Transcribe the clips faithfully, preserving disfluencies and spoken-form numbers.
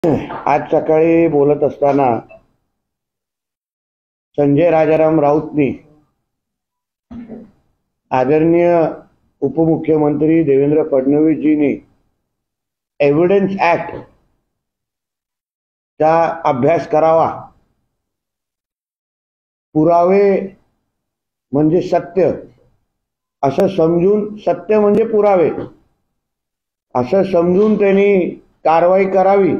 आज सकाळी बोलत असताना संजय राजाराम राऊतनी आदरणीय उपमुख्यमंत्री देवेंद्र फडणवीस जींनी एव्हिडन्स ऍक्ट चा अभ्यास करावा, पुरावे म्हणजे सत्य असं समजून, सत्य म्हणजे पुरावे असं समजून त्यांनी कारवाई करावी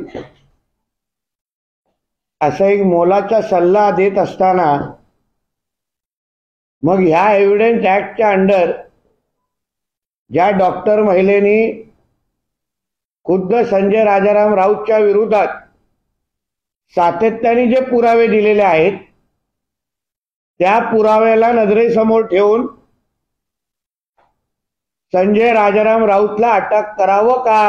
असा एक मोलाचा सल्ला देत असताना मग ह्या एव्हिडन्स ऍक्टच्या अंडर ज्या डॉक्टर महिलेनी खुद्द संजय राजाराम राऊतच्या विरोधात सातत्याने जे पुरावे दिलेले आहेत त्या पुराव्याला नजरेसमोर ठेवून संजय राजाराम राऊतला अटक करावं का,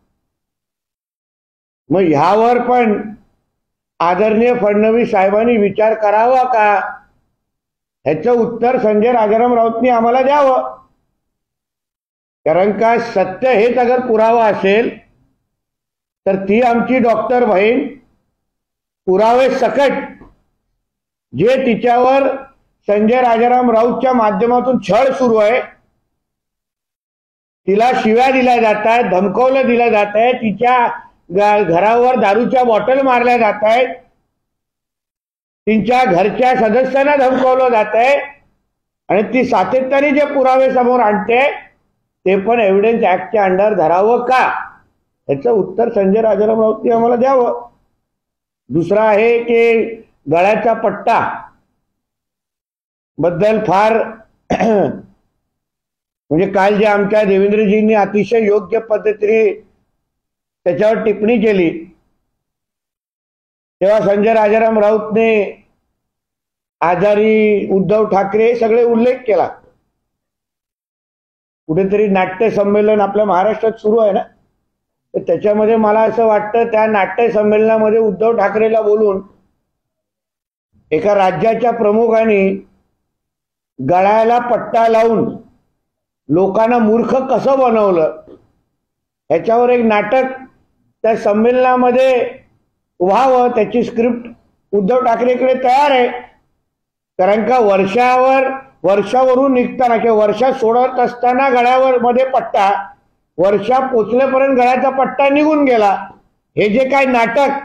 मग ह्यावर पण आदरणीय फडणवीस साहेबांनी विचार करावा का, ह्याचं उत्तर संजय राजाराम राऊतनी आम्हाला द्यावं. कारण का सत्य हेच अगर पुरावा असेल तर ती आमची डॉक्टर बहीण पुरावे सकट जे तिच्यावर संजय राजाराम राऊतच्या माध्यमातून छळ सुरू आहे, तिला शिव्या दिल्या जात आहेत, धमकवलं दिलं जात आहे, तिच्या घरावर दारूच्या बॉटल मारल्या जात आहेत, तिच्या घरच्या सदस्यांना धमकवलं जात आहे आणि ती सातत्याने जे पुरावे समोर आणते ते पण एव्हिडन्स ऍक्टच्या अंडर धरावं का, याचं उत्तर संजय राजाराम राऊतनी आम्हाला द्यावं. दुसरा आहे की गळ्याचा पट्टा बद्दल फार म्हणजे काल जे आमच्या देवेंद्रजींनी अतिशय योग्य पद्धतीने त्याच्यावर टिप्पणी केली तेव्हा संजय राजाराम राऊतने आजारी उद्धव ठाकरे सगळे उल्लेख केला. कुठेतरी नाट्य संमेलन आपल्या महाराष्ट्रात सुरू आहे ना, तर त्याच्यामध्ये मला असं वाटतं त्या नाट्य संमेलनामध्ये उद्धव ठाकरेला बोलून एका राज्याच्या प्रमुखांनी गळ्याला पट्टा लावून लोकांना मूर्ख कसं बनवलं ह्याच्यावर एक नाटक त्या संमेलनामध्ये व्हावं, त्याची स्क्रिप्ट उद्धव ठाकरेकडे तयार आहे. कारण का वर्षावर वर्षावरून निघताना किंवा वर्षा सोडत असताना गळ्यावर मध्ये पट्टा, वर्षा पोचलेपर्यंत गळ्याचा पट्टा निघून गेला. हे जे काय नाटक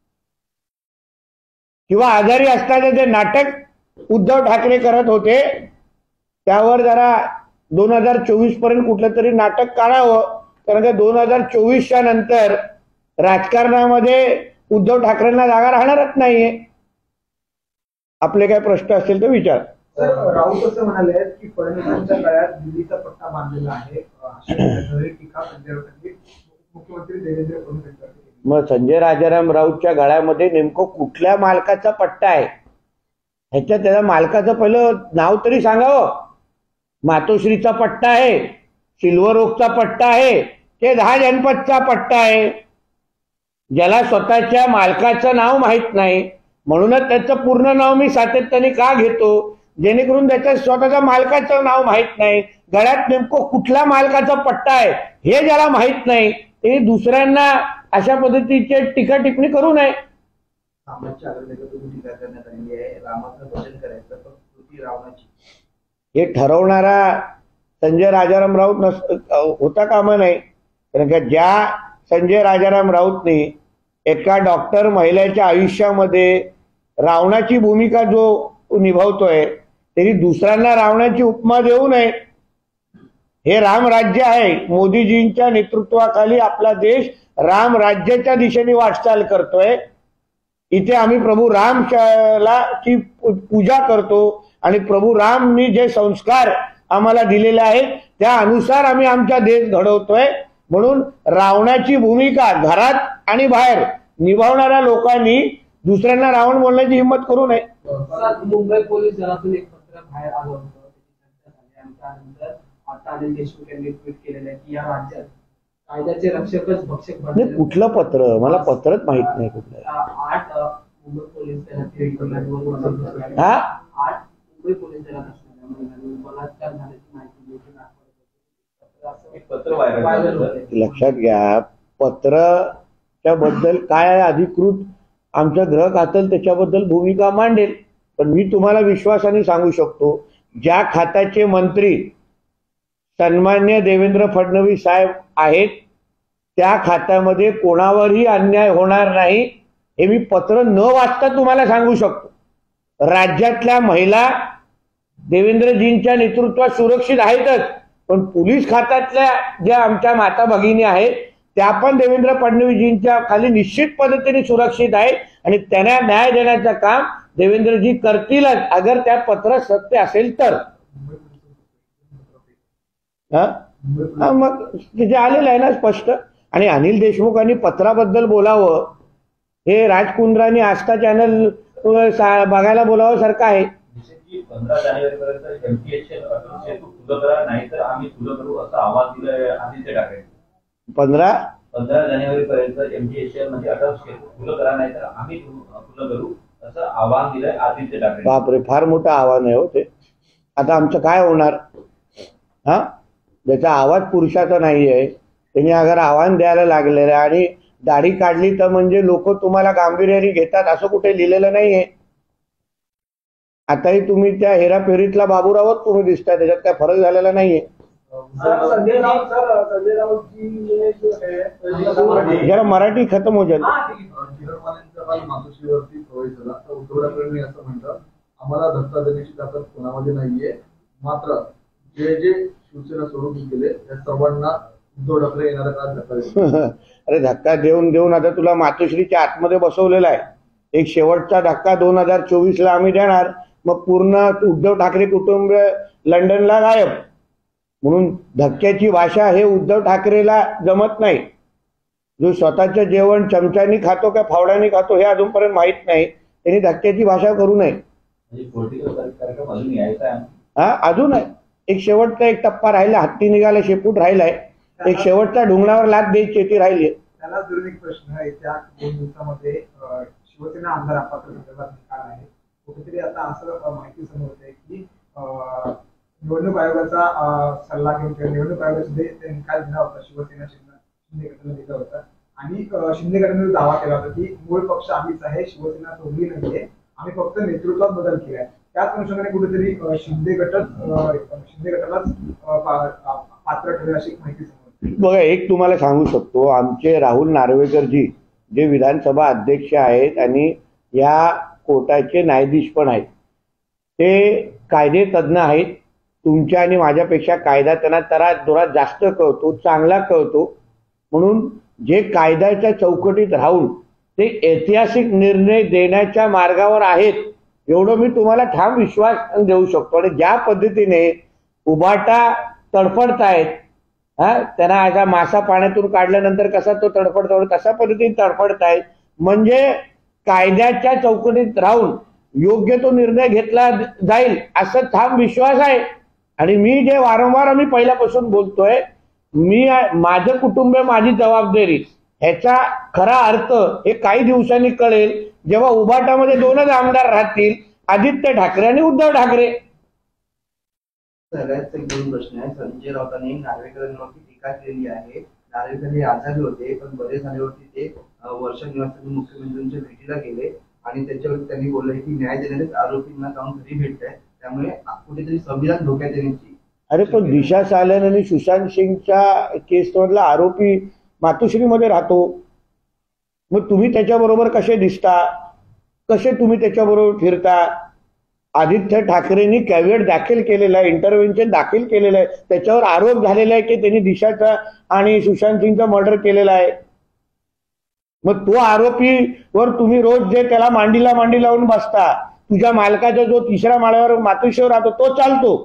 किंवा आजारी असताना जे नाटक उद्धव ठाकरे करत होते त्यावर जरा दोन हजार चोवीस पर्यंत कुठलं तरी नाटक काढावं. कारण का दोन हजार चोवीसच्या नंतर राजकारणामध्ये उद्धव ठाकरेंना जागा राहणारच नाहीये. आपले काय प्रश्न असतील तर विचार. राऊत असं म्हणाले की फडणवीसांच्या गळ्यात दिल्लीचा पट्टा बांधलेला आहे, मुख्यमंत्री देवेंद्र फडणवीस. मग संजय राजाराम राऊतच्या गळ्यामध्ये नेमकं कुठल्या मालकाचा पट्टा आहे ह्याच्या त्याच्या मालकाचं पहिलं नाव तरी सांगावं. मातोश्रीचा पट्टा आहे, सिल्वर ओकचा पट्टा आहे, ते दहा जनपदचा पट्टा आहे. ज्याला स्वतःच्या मालकाचं नाव माहित नाही म्हणूनच त्याचं पूर्ण नाव मी सातत्याने का घेतो, जेणेकरून त्याच्या स्वतःच्या मालकाचं नाव माहित नाही. गळ्यात नेमकं कुठल्या मालकाचा पट्टा आहे हे ज्याला माहित नाही ते दुसऱ्यांना अशा पद्धतीचे टीका टिप्पणी करू नये. हे ठरवणारा संजय राजाराम राऊत नस होता कामा नाही. कारण का ज्या संजय राजाराम राऊतने एका डॉक्टर महिलेच्या आयुष्यामध्ये रावणाची भूमिका जो निभावतोय तरी दुसऱ्यांना रावणाची उपमा देऊ नये. हे राम राज्य आहे, मोदीजींच्या नेतृत्वाखाली आपला देश राम राज्याच्या दिशेने वाटचाल करतोय. इथे आम्ही प्रभू रामला ची पूजा करतो आणि प्रभू रामनी जे संस्कार आम्हाला दिलेले आहेत त्या अनुसार आम्ही आमचा देश घडवतोय. म्हणून रावणाची भूमिका घरात आणि बाहेर निभावणाऱ्या लोकांनी दुसऱ्यांना रावण बोलण्याची हिंमत करू नये. मुंबई पोलीस दलातून एक पत्र बाहेर आलं होतं, त्यानंतर आता अनिल देशमुख यांनी ट्विट केलेलं आहे की या राज्यात कायद्याचे रक्षकच भक्षक बनले. कुठलं पत्र, मला पत्रच माहित नाही कुठलं. आठ मुंबई पोलीस दलात हा आठ मुंबई पोलीस दलात असणाऱ्या बलात्कार झाल्याची माहिती लक्षात घ्या, पत्र त्याबद्दल काय अधिकृत आमचं ग्रह खातं त्याच्याबद्दल भूमिका मांडेल. पण मी तुम्हाला विश्वासाने सांगू शकतो, ज्या खात्याचे मंत्री सन्मान्य देवेंद्र फडणवीस साहेब आहेत त्या खात्यामध्ये कोणावरही अन्याय होणार नाही हे मी पत्र न वाचता तुम्हाला सांगू शकतो. राज्यातल्या महिला देवेंद्रजींच्या नेतृत्वात सुरक्षित आहेतच, पण पोलीस खात्यातल्या ज्या आमच्या माता भगिनी आहेत त्या पण देवेंद्र फडणवीसजींच्या खाली निश्चित पद्धतीने सुरक्षित आहेत आणि त्यांना न्याय देण्याचं काम देवेंद्रजी करतीलच, अगर त्या पत्रात सत्य असेल तर. हा मग तिथे आलेलं आहे ना स्पष्ट. आणि अनिल देशमुखांनी पत्राबद्दल बोलावं हे राजकुंद्रांनी आस्था चॅनल बघायला बोलावं सारखं आहे. पंधरा जानेवारीपर्यंत एमटीएचएल अटल सेतू खुलं करा नाहीतर आम्ही खुलं करू असं आवाज दिलं आदित्य ठाकरे. पंधरा पंधरा जानेवारीपर्यंत एमटीएचएल म्हणजे अटल सेतू खुलं करा नाहीतर आम्ही खुलं करू असं आवाहन दिलंय आदित्य ठाकरे. बापरे, फार मोठं आव्हान आहे हो ते. आता आमचं काय होणार? हा, ज्याचा आवाज पुरुषाचा नाही आहे त्यांनी अगर आव्हान द्यायला लागलेलं आहे आणि दाढी काढली तर म्हणजे लोक तुम्हाला गांभीर्याने घेतात असं कुठे लिहिलेलं नाहीये. आताही तुम्ही त्या हेराफेरीतला बाबूरावच तुम्ही दिसताय, त्याच्यात काय फरक झालेला नाहीये. संजय राऊत सर संजय राऊत जी जो है जरा मराठी खतम हो जाते. मातोश्रीवरती प्रवेश झाला तर उद्धव ठाकरेंनी असं म्हणतात, आम्हाला धक्का देण्याची ताकद कोणामध्ये नाहीये, मात्र जे जे शिवसेना सोडून गेले त्या सर्वांना उद्धव ठाकरे येणारा काळ धक्का देतात. अरे धक्का देऊन देऊन आता तुला मातोश्रीच्या आतमध्ये बसवलेला आहे. एक शेवटचा धक्का दोन हजार चोवीस ला आम्ही देणार, मग पूर्ण उद्धव ठाकरे कुटुंब लंडनला गायब. म्हणून धक्क्याची भाषा हे उद्धव ठाकरेला जमत नाही. जो स्वतःचं जेवण चमच्यानी खातो का फावड्याने खातो हे अजूनपर्यंत माहित नाही, त्यांनी धक्क्याची भाषा करू नये. हा अजून आहे एक शेवटचा एक टप्पा राहिला, हत्ती निघाला शेपूट राहिलाय, एक शेवटचा ढुंगणावर लाद द्यायची ती राहिली. त्याला दुरून एक प्रश्न आहे, त्या दोन दिवसामध्ये शिवसेना आमदार अपात्र संदर्भात निकाल आहे. कुठेतरी आता असं माहिती समोर होते की निवडणूक आयोगाचा सल्ला घेऊन किंवा निवडणूक आयोगाचे ते निकाल दिला होता शिवसेना शिंदे गटाला दिला होता आणि शिंदे गटाने दावा केला होता की मूळ पक्ष आम्हीच आहे, शिवसेना तोडली नाहीये, आम्ही फक्त नेतृत्वात बदल केलाय. त्याच अनुषंगाने कुठेतरी शिंदे गटच शिंदे गटालाच पात्र ठरेल अशी माहिती समोर. बघा, एक तुम्हाला सांगू शकतो, आमचे राहुल नार्वेकरजी जे विधानसभा अध्यक्ष आहेत आणि या कोर्टाचे न्यायाधीश पण आहेत, ते कायदे तज्ञ आहेत. तुमच्या आणि माझ्यापेक्षा कायदा त्यांना तरा जोरात जास्त कळतो, चांगला कळतो. म्हणून जे कायद्याच्या चौकटीत राहून ते ऐतिहासिक निर्णय देण्याच्या मार्गावर आहेत एवढं मी तुम्हाला ठाम विश्वास देऊ शकतो. आणि ज्या पद्धतीने उभाटा तडफडतायत, हा त्यांना असा मासा पाण्यातून काढल्यानंतर कसा तो तडफडतो तशा पद्धतीने तडफडतायत, म्हणजे कायद्याच्या चौकटीत राहून योग्य तो निर्णय घेतला जाईल असं ठाम विश्वास आहे. आणि मी जे वारंवार आम्ही पहिल्यापासून बोलतोय, मी माझं कुटुंब माझी जबाबदारी, ह्याचा खरा अर्थ हे काही दिवसांनी कळेल जेव्हा उभाटामध्ये दोनच आमदार राहतील, आदित्य ठाकरे आणि उद्धव ठाकरे. सगळ्यात एक दोन प्रश्न आहे. संजय राऊतांनी नार्वेकरांवरती टीका केली आहे. नार्वेकर हे आजारी होते पण बरे झाल्यावरती ते वर्षा निवासाने मुख्यमंत्र्यांच्या भेटीला गेले आणि त्याच्यावरती त्यांनी बोलले की न्याय देणारेच आरोपींना जाऊन घरी भेटत आहे, त्यामुळे कुठेतरी संविधान धोक्यात येण्याची. अरे पण दिशा सालन आणि सुशांत सिंगच्या केस मधला आरोपी मातोश्रीमध्ये राहतो, मग तुम्ही त्याच्याबरोबर कसे दिसता, कसे तुम्ही त्याच्याबरोबर फिरता? आदित्य ठाकरेंनी कॅव्हिएट दाखल केलेला आहे, इंटरव्हेन्शन दाखल केलेलं आहे, त्याच्यावर आरोप झालेला आहे की त्यांनी दिशाचा आणि सुशांत सिंगचा मर्डर केलेला आहे. मग तो आरोपीवर तुम्ही रोज जे त्याला मांडीला मांडी लावून बसता, तुझ्या मालकाचा जो तिसऱ्या माळ्यावर मातोश्रीवर राहतो तो चालतो.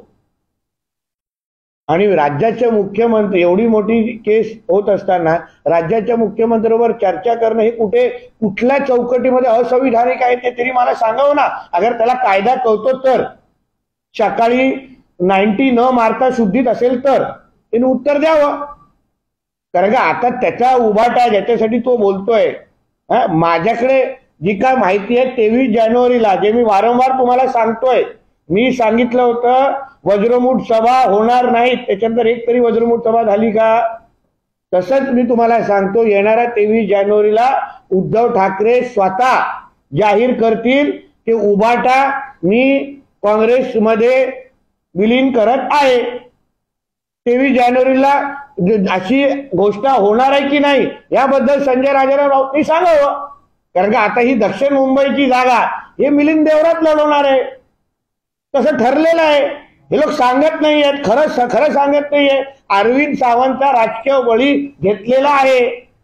आणि राज्याचे मुख्यमंत्री, एवढी मोठी केस होत असताना राज्याच्या मुख्यमंत्र्यांवर चर्चा करणं हे कुठे कुठल्या चौकटीमध्ये असंविधानिक आहे ते तरी मला सांगावं ना. अगर त्याला कायदा कळतो तर, सकाळी नाईन्टी न मारता शुद्धीत असेल तर त्याने उत्तर द्यावं. कारण का आता त्याचा उभाटा ज्याच्यासाठी तो बोलतोय, माझ्याकडे जी काय माहिती आहे तेवीस जानेवारीला जे मी वारंवार तुम्हाला सांगतोय, मी सांगितलं होतं वज्रमूठ सभा होणार नाही, त्याच्यानंतर एक तरी वज्रमूठ सभा झाली का? तसंच मी तुम्हाला सांगतो, येणाऱ्या तेवीस जानेवारीला उद्धव ठाकरे स्वतः जाहीर करतील की उभाटा मी काँग्रेसमध्ये विलीन करत आहे. तेवीस जानेवारीला अशी गोष्ट होणार आहे की नाही याबद्दल संजय राजाराम राऊतांनी सांगावं. कारण का आता ही दक्षिण मुंबईची जागा हे मिलिंद देवरात लढवणार आहे, तसं ठरलेलं आहे. हे लोक सांगत नाही आहेत, खरं खरं सांगत नाहीये. अरविंद सावंतचा राजकीय बळी घेतलेला आहे,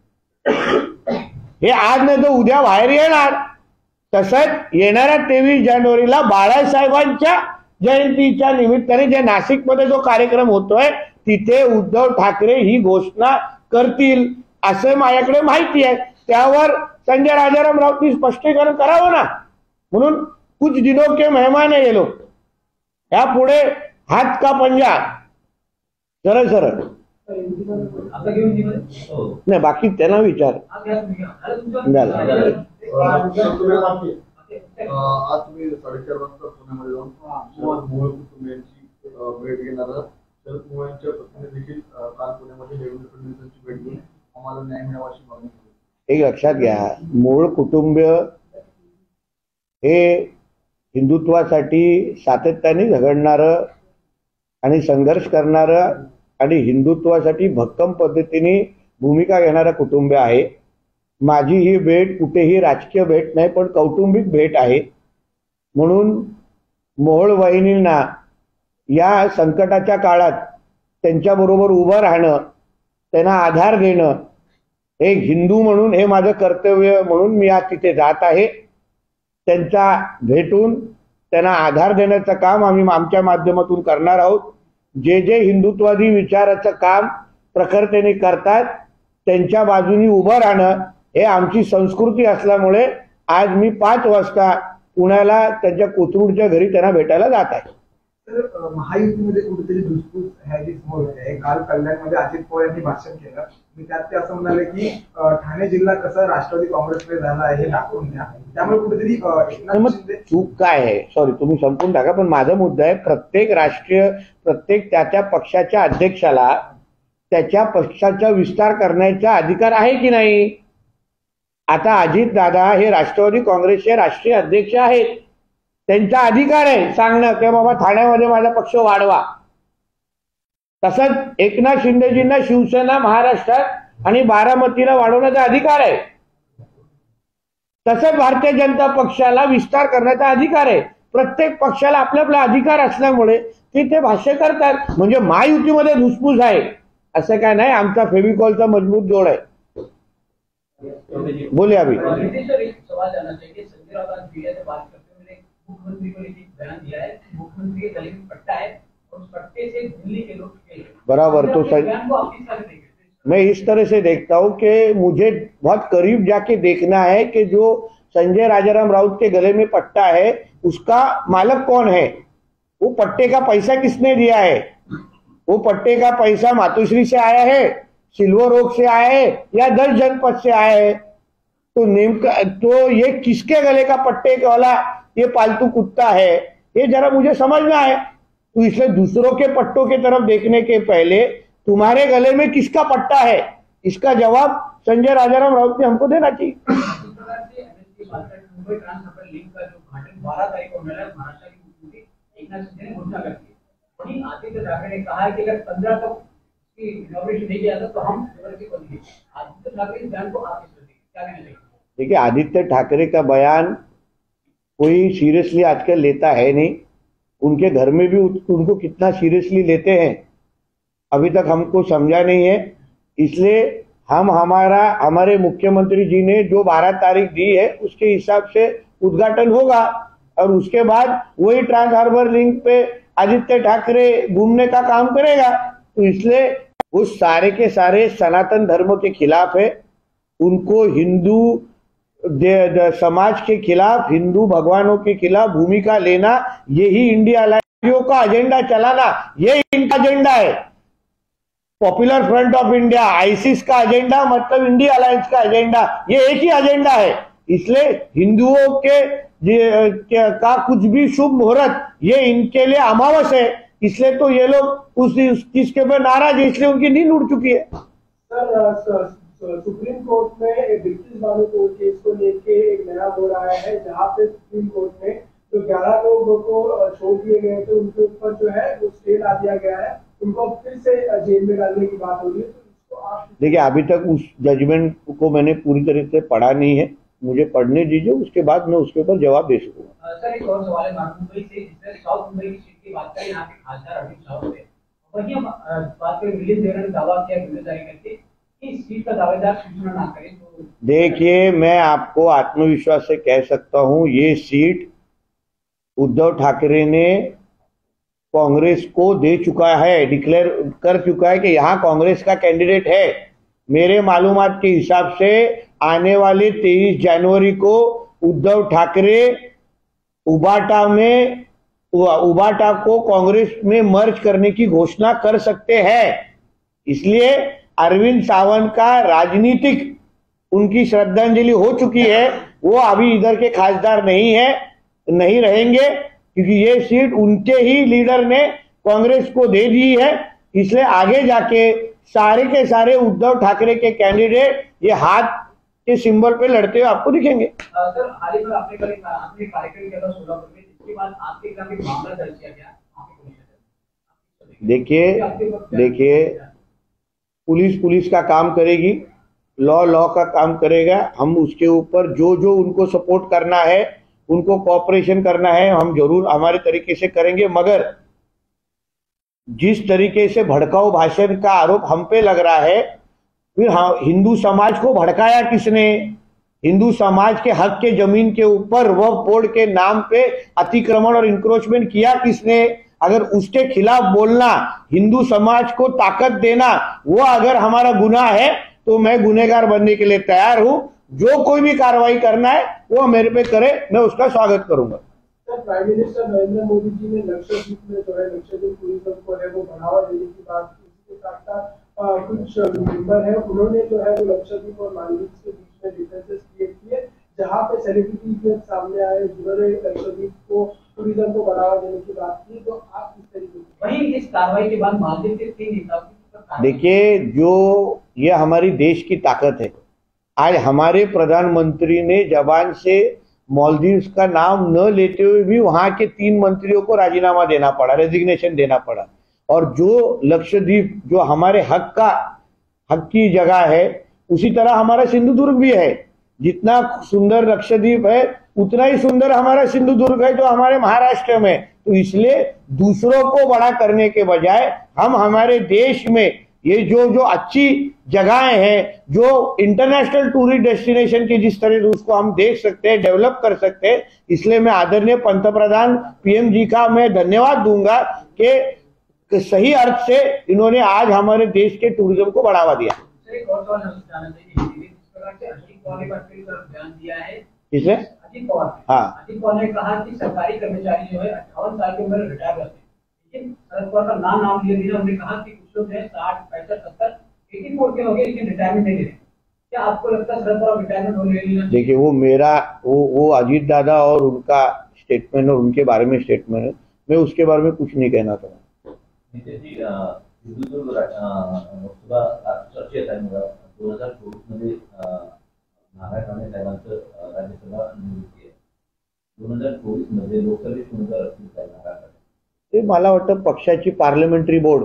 हे आज नाही तर उद्या बाहेर येणार. तसंच येणाऱ्या तेवीस जानेवारीला बाळासाहेबांच्या जयंतीच्या निमित्ताने जे नाशिकमध्ये जो कार्यक्रम होतोय तिथे उद्धव ठाकरे ही घोषणा करतील असं माझ्याकडे माहिती आहे. त्यावर संजय राजाराम राऊतांनी स्पष्टीकरण करावं ना. म्हणून कुछ दिनों के मेहमान है ये लोग, या पुढे हात का पंजा सरळ सरळ नाही. बाकी त्यांना विचार झालं. आज तुम्ही साडेचार वाजता पुण्यामध्ये जाऊन शरद मोहोळ कुटुंबियांची भेट घेणार. शरद मोहोळांच्या पत्नीने देखील काल पुण्यामध्ये देवेंद्र फडणवीसांची भेट घेऊन आम्हाला न्याय मिळावा अशी मागणी केली. एक लक्षात घ्या, मोहोळ कुटुंबीय हे हिंदुत्वासाठी सातत्याने झगडणारं आणि संघर्ष करणारं आणि हिंदुत्वासाठी भक्कम पद्धतीने भूमिका घेणारं कुटुंब आहे. माझी ही भेट कुठेही राजकीय भेट नाही पण कौटुंबिक भेट आहे. म्हणून मोहोळ वाहिनींना या संकटाच्या काळात त्यांच्याबरोबर उभं राहणं, त्यांना आधार देणं, एक हिंदू म्हणून हे माझं कर्तव्य म्हणून मी आज तिथे जात आहे. त्यांचा भेटून त्यांना आधार देण्याचं काम आम्ही आमच्या माध्यमातून करणार आहोत. जे जे हिंदुत्ववादी विचाराचं काम प्रखरतेने करतात त्यांच्या बाजूनी उभं राहणं हे आमची संस्कृती असल्यामुळे आज मी पाच वाजता पुण्याला त्यांच्या कोथरूडच्या घरी त्यांना भेटायला जात आहे. तर महायुतीमध्ये कुठेतरी धुसफूस ह्याची समोर होते. काल कल्याणमध्ये अजित पवार यांनी भाषण केलं आणि त्यात ते असं म्हणाले की ठाणे जिल्हा कसा राष्ट्रवादी काँग्रेसकडे झाला आहे हे दाखवून द्या. त्यामुळे कुठेतरी चूक काय आहे, सॉरी तुम्ही संपून टाका, पण माझा मुद्दा आहे प्रत्येक राष्ट्रीय प्रत्येक त्या त्या पक्षाच्या अध्यक्षाला त्याच्या पक्षाचा विस्तार करण्याचा अधिकार आहे की नाही. आता अजित दादा हे राष्ट्रवादी काँग्रेसचे राष्ट्रीय अध्यक्ष आहेत, त्यांचा अधिकार आहे सांगणं की बाबा ठाण्यामध्ये माझा पक्ष वाढवा. तसंच एकनाथ शिंदेजींना शिवसेना महाराष्ट्रात आणि बारामतीला वाढवण्याचा अधिकार आहे. तसंच भारतीय जनता पक्षाला विस्तार करण्याचा अधिकार आहे. प्रत्येक पक्षाला आपला आपला अधिकार असल्यामुळे ते ते भाष्य करतात. म्हणजे महायुतीमध्ये धुसफूस आहे असं काय नाही. आमचा फेविकॉलचा मजबूत जोड आहे. बोले अभी सवाल जाना चाहिए संजय राउत से बात करते हुए मुख्यमंत्री को एक बयान दिया है, मुख्यमंत्री के गले में पट्टा है और उस पट्टे से दिल्ली के लोग बराबर. तो सर मैं इस तरह से देखता हूँ कि मुझे बहुत करीब जाके देखना है कि जो संजय राजाराम राउत के गले में पट्टा है उसका मालक कौन है, वो पट्टे का पैसा किसने दिया है, वो पट्टे का पैसा मातोश्री से आया है, सिल्वर ओक से आया है या दस जनपद से आया है. तो नेमका तो ये किसके गले का पट्टे वाला ये पालतू कुत्ता है ये जरा मुझे समझना है. तो इसलिए दूसरों के पट्टों की तरफ देखने के पहले तुम्हारे गले में किसका पट्टा है इसका जवाब संजय राजाराम राउत ने हमको देना चाहिए. बारह तारीख को महाराष्ट्र की मुख्यमंत्री एकनाथ शिंदे ने घोषणा कर दी. वहीं आदित्य ठाकरे ने कहा है कि अगर पंद्रह तक इनॉग्रेशन नहीं किया था तो हम आदित्य ठाकरे इस बयान को आप क्या कहना चाहिए. देखिए आदित्य ठाकरे का बयान कोई सीरियसली आजकल लेता है नहीं. उनके घर में भी उनको कितना सीरियसली लेते हैं अभी तक हमको समझा नहीं है. इसलिए हम हमारा हमारे मुख्यमंत्री जी ने जो बारह तारीख दी है उसके हिसाब से उद्घाटन होगा और उसके बाद वही ट्रांस हार्बर लिंक पे आदित्य ठाकरे घूमने का काम करेगा. तो इसलिए उस सारे के सारे सनातन धर्म के खिलाफ है. उनको हिंदू समाज के खिलाफ, हिंदू भगवानों के खिलाफ भूमिका लेना, यही इंडिया अलायंस का एजेंडा चलाना, ये इनका एजेंडा है. Popular front of India, ISIS का एजेंडा मतलब इंडिया अलायंस का एजेंडा, ये एक ही एजेंडा है. इसलिए हिंदुओं के का कुछ भी शुभ मुहूर्त ये इनके लिए अमावस है. इसलिए तो ये लोग उस किसके ऊपर नाराज है, इसलिए उनकी नींद उड़ चुकी है. सर अ, स- स- सुप्रीम कोर्ट में ब्रिटिश बानो कोर्ट केस को लेके एक नया बोर्ड आया है, जहां पे सुप्रीम कोर्ट में जो ग्यारह लोगों को अ, छोड़ दिए गए थे उनके ऊपर जो है वो स्टे ला दिया गया है, उनको फिर से अ, जेल में डालने की बात हो रही है। तो इसको आप देखिए, अभी तक उस जजमेंट को मैंने पूरी तरह से पढ़ा नहीं है, मुझे पढ़ने दीजिए, उसके बाद मैं उसके ऊपर जवाब दे सकूंगा। अ, सर एक और सवाल है, मुंबई से जिसने साउथ मुंबई की सीट की बात करें, यहाँ के खासदार अमित शाह थे, वही हम अ, बात करें, विलियम देवरा ने दावा किया जिम्मेदारी करके कि इस सीट का दावेदार सूचना ना करें। तो देखिए, मैं आपको आत्मविश्वास से कह सकता हूं, ये सीट उद्धव ठाकरे ने कांग्रेस को दे चुका है, डिक्लेयर कर चुका है कि यहाँ कांग्रेस का कैंडिडेट है। मेरे मालूमात के हिसाब से आने वाले तेईस जनवरी को उद्धव ठाकरे उबाटा में उबाटा को कांग्रेस में मर्ज करने की घोषणा कर सकते हैं। इसलिए अरविंद सावंत का राजनीतिक उनकी श्रद्धांजलि हो चुकी है, वो अभी इधर के खासदार नहीं है, नहीं रहेंगे, क्योंकि ये सीट उनके ही लीडर ने कांग्रेस को दे दी है। इसलिए आगे जाके सारे के सारे उद्धव ठाकरे के कैंडिडेट ये हाथ के सिंबल पे लड़ते हुए आपको दिखेंगे। अ, सर हाल ही में आपने कल एक आपने कार्यक्रम किया था सोलापुर में, जिसके बाद आपके खिलाफ एक मामला दर्ज किया गया आपके पुलिस ने। देखिए देखिए पुलिस पुलिस का काम करेगी, लॉ लॉ का काम करेगा। हम उसके ऊपर जो जो उनको सपोर्ट करना है, उनको कोऑपरेशन करना है, हम जरूर हमारे तरीके से करेंगे। मगर जिस तरीके से भड़काऊ भाषण का आरोप हम पे लग रहा है, फिर हाँ, हिंदू समाज को भड़काया किसने? हिंदू समाज के हक के जमीन के ऊपर वक्फ बोर्ड के नाम पे अतिक्रमण और इंक्रोचमेंट किया किसने? अगर उसके खिलाफ बोलना, हिंदू समाज को ताकत देना, वो अगर हमारा गुनाह है तो मैं गुनहगार बनने के लिए तैयार हूं। जो कोई भी कार्रवाई करना है वो मेरे पे करे, मैं उसका स्वागत करूंगा। Sir prime minister Narendra Modi ji ने लक्षद्वीप में जो है लक्षद्वीप टूरिज्म को है वो बढ़ावा देने की बात की। इसके साथ साथ कुछ मेंबर है, उन्होंने जो है वो लक्षद्वीप और मालदीव के बीच में डिफरेंसेस क्रिएट किए, जहां पे सेलिब्रिटी जो सामने आए जिन्होंने लक्षद्वीप को टूरिज्म को बढ़ावा देने की बात की। तो आप किस तरीके से वहीं इस कार्रवाई के बाद मालदीव के तीन नेताओं की देखिए, जो ये हमारी देश की ताकत है। आज हमारे प्रधानमंत्री ने जबान से मालदीव्स का नाम न लेते हुए भी वहां के तीन मंत्रियों को राजीनामा देना पड़ा, रेजिग्नेशन देना पड़ा। और जो लक्षद्वीप जो हमारे हक का हक की जगह है, उसी तरह हमारा सिंधुदुर्ग भी है। जितना सुंदर लक्षद्वीप है, उतना ही सुंदर हमारा सिंधुदुर्ग है जो हमारे महाराष्ट्र में। तो इसलिए दूसरों को बड़ा करने के बजाय हम हमारे देश में ये जो जो अच्छी जगहें हैं, जो इंटरनेशनल टूरिस्ट डेस्टिनेशन की जिस तरह उसको हम देख सकते हैं, डेवलप कर सकते हैं, इसलिए मैं आदरणीय पंतप्रधान पीएम जी का मैं धन्यवाद दूंगा कि सही अर्थ से इन्होंने आज हमारे देश के टूरिज्म को बढ़ावा दिया। एक और सवाल हम जानना चाहिए, जिस प्रकार से अजीत पवार ने फिर बयान दिया है, किसे? अजीत पवार ने हाँ। अजीत पवार ने कहा कि सरकारी कर्मचारी जो है अट्ठावन साल की उम्र में रिटायर करते हैं, लेकिन शरद पवार का नाम नाम लिया दिया। उन्होंने कहा कि कुछ लोग हैं साठ पैंसठ सत्तर एटी फोर के हो गए लेकिन रिटायरमेंट नहीं ले रहे। क्या आपको लगता है शरद पवार रिटायरमेंट हो ले लेना? देखिए, वो मेरा वो वो अजीत दादा और उनका स्टेटमेंट और उनके बारे में स्टेटमेंट है, मैं उसके बारे में कुछ नहीं कहना चाहूँगा। नितेशजी, सिंधुदुर्ग लोकसभा चर्चेत आहे. दोन हजार चोवीस मध्ये नारायण राणे साहेबांचं राज्यसभा निवडणुकी आहे. दोन हजार चोवीस मध्ये लोकसभेत उमेदवार असतील नारायण राणे. ते मला वाटतं पक्षाची पार्लमेंटरी बोर्ड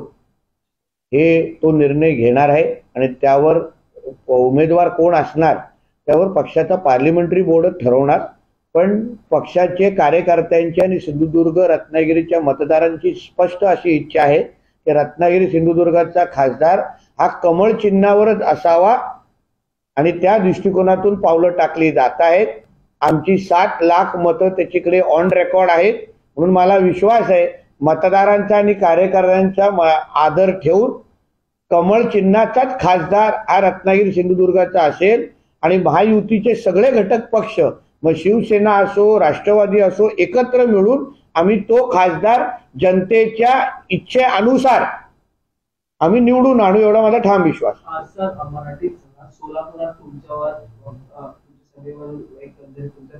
हे तो निर्णय घेणार आहे आणि त्यावर उमेदवार कोण असणार त्यावर पक्षाचा पार्लमेंटरी बोर्ड ठरवणार. पण पक्षाचे कार्यकर्त्यांची आणि सिंधुदुर्ग रत्नागिरीच्या मतदारांची स्पष्ट अशी इच्छा आहे की रत्नागिरी सिंधुदुर्गाचा खासदार हा कमळ चिन्हावरच असावा आणि त्या दृष्टिकोनातून पावलं टाकली जात आहेत. आमची सात लाख मतं त्याच्याकडे ऑन रेकॉर्ड आहेत. म्हणून मला विश्वास आहे मतदारांचा आणि कार्यकर्त्यांचा आदर ठेवून कमळ चिन्हाचाच खासदार हा रत्नागिरी सिंधुदुर्गाचा असेल आणि महायुतीचे सगळे घटक पक्ष, मग शिवसेना असो राष्ट्रवादी असो, एकत्र मिळून आम्ही तो खासदार जनतेच्या इच्छेनुसार आम्ही निवडून आणू, एवढा माझा ठाम विश्वास. सर मराठीत सोलापुरात तुमच्यावर तुमच्या सभेवर एक तुमच्या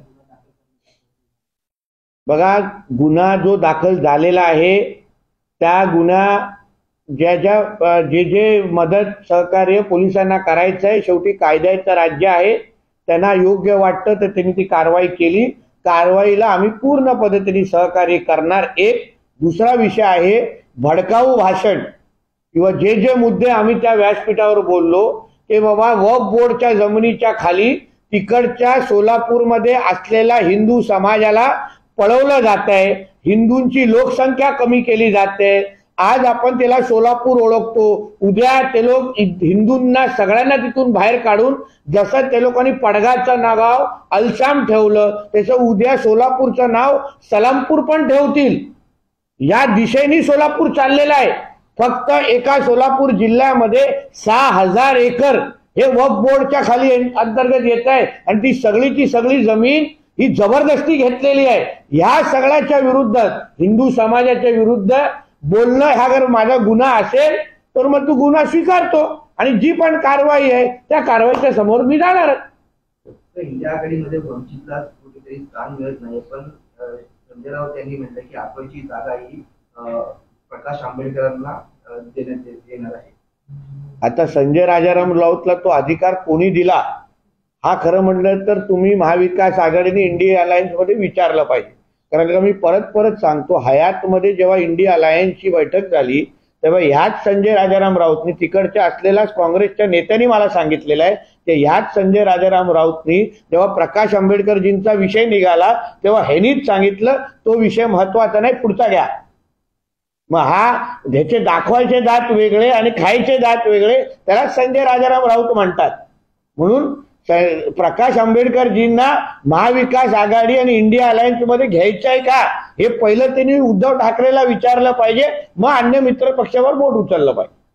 बघा, गुन्हा जो दाखल झालेला आहे त्या गुन्हा ज्या ज्या अ, जे जे मदत सहकार्य पोलिसांना करायचं आहे, शेवटी कायद्याचं राज्य आहे, त्यांना योग्य वाटतं तर त्यांनी ती कारवाई केली. कारवाईला आम्ही पूर्ण पद्धतीने सहकार्य करणार. एक दुसरा विषय आहे भडकाऊ भाषण किंवा जे जे मुद्दे आम्ही त्या व्यासपीठावर बोललो की बाबा वक्फ बोर्डच्या जमिनीच्या खाली तिकडच्या सोलापूरमध्ये असलेल्या हिंदू समाजाला पळवलं जात आहे, हिंदूंची लोकसंख्या कमी केली जाते. आज आपण त्याला सोलापूर ओळखतो, उद्या ते लोक हिंदूंना सगळ्यांना तिथून बाहेर काढून जसं ते लोकांनी पडगाचं नाव अलशाम ठेवलं त्याचं उद्या सोलापूरचं नाव सलामपूर पण ठेवतील. या दिशेने सोलापूर चाललेलं आहे. फक्त एका सोलापूर जिल्ह्यामध्ये सहा हजार एकर हे वक्फ बोर्डच्या खाली अंतर्गत येत आहे आणि ती सगळीची सगळी जमीन ही जबरदस्ती घेतलेली आहे. ह्या सगळ्याच्या विरुद्ध हिंदू समाजाच्या विरुद्ध बोलणं हा जर माझा गुन्हा असेल तर मग तू गुन्हा स्वीकारतो आणि जी पण कारवाई आहे त्या कारवाईच्या समोर मी जाणारच. इंडिया आघाडीमध्ये वंचितला कुठेतरी स्थान मिळत नाही, पण संजय राऊत यांनी म्हटलं की आपणची जागा ही प्रकाश आंबेडकरांना देण्यात येणार आहे. आता संजय राजाराम राऊतला तो अधिकार कोणी दिला हा खरं म्हटलं तर तुम्ही महाविकास आघाडीने इंडिया अलायन्स मध्ये विचारलं पाहिजे. कारण का मी परत परत सांगतो, हयातमध्ये जेव्हा इंडिया अलायन्सची बैठक झाली तेव्हा ह्याच संजय राजाराम राऊतनी तिकडच्या असलेल्या काँग्रेसच्या नेत्यांनी मला सांगितलेलं आहे की ह्याच संजय राजाराम राऊतनी जेव्हा प्रकाश आंबेडकरजींचा विषय निघाला तेव्हा ह्यांनीच सांगितलं तो विषय महत्वाचा नाही, पुढचा घ्या. मग हा ह्याचे दाखवायचे दात वेगळे आणि खायचे दात वेगळे, त्याला संजय राजाराम राऊत म्हणतात. म्हणून प्रकाश आंबेडकरजींना महाविकास आघाडी आणि इंडिया अलायन्स मध्ये घ्यायचं आहे का हे पहिलं त्यांनी उद्धव ठाकरेला विचारलं पाहिजे, मग अन्य मित्र पक्षावर बोट उचललं पाहिजे.